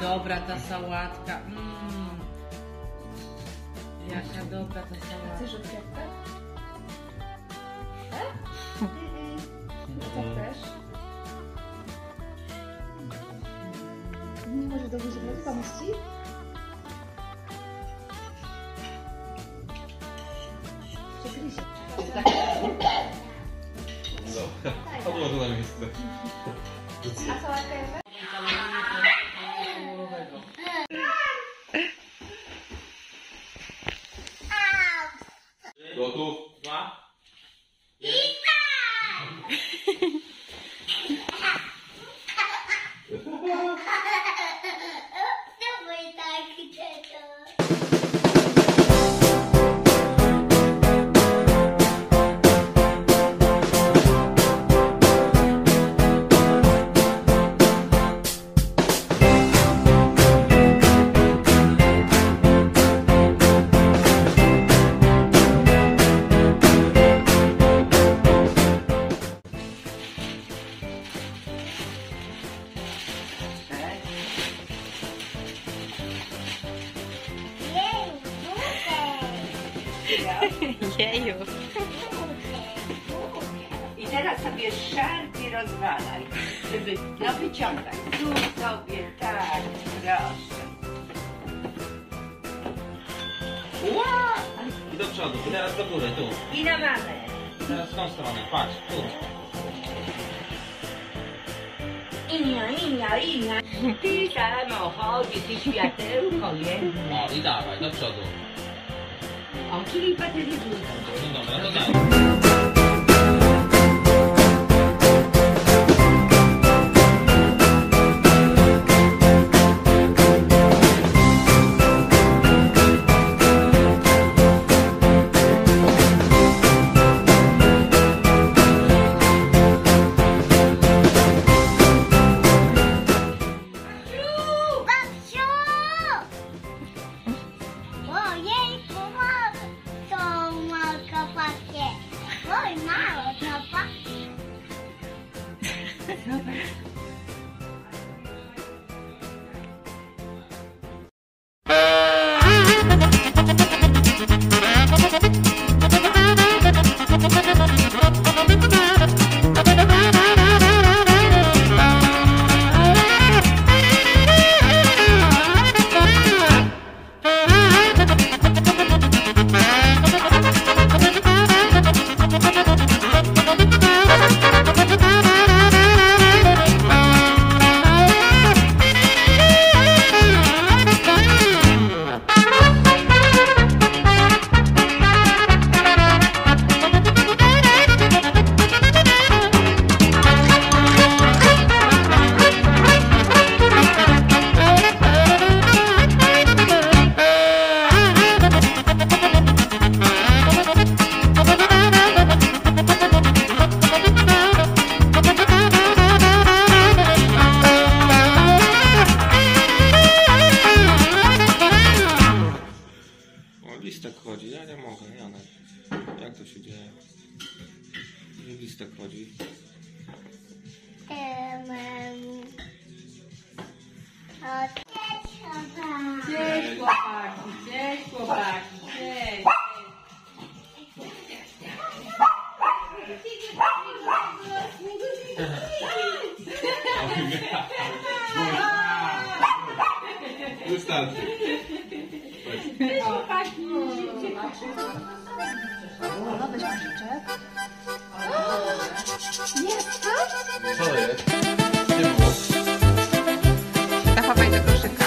dobra ta sałatka. Jaka dobra ta sałatka. Chcesz odkrytkę? Tak? No to też. Nie może dobrze się zrobić, pomóc ci? Przegryzie. No, odłożę na miejsce. A sałatka jest? Gotów? Dwa? Jeju. I teraz sobie szarpie rozwalaj, żeby, no wyciągaj, tu sobie, tak, proszę. Wow! I do przodu, i teraz do góry, tu. I na mamę. I teraz w tą stronę, patrz, tu. Inia. Ty samochodzie, ty światełko jedno. O, i dawaj, do przodu. O, czyli baterii dużo. No dobra, to daj. Listek chodzi, ja nie mogę, Janek. Jak to się dzieje? Nie listek chodzi. Cześć chłopaki, cześć chłopaki, cześć. Wystarczy. Cześć chłopaki. No weź nożyczek. Jest to? Co to jest? Nie było. Zachowaj do koszyka.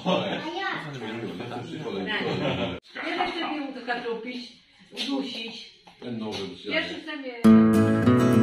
Ja też chcę mu to katupić, udusić. En nog eens. Pierwszy chcę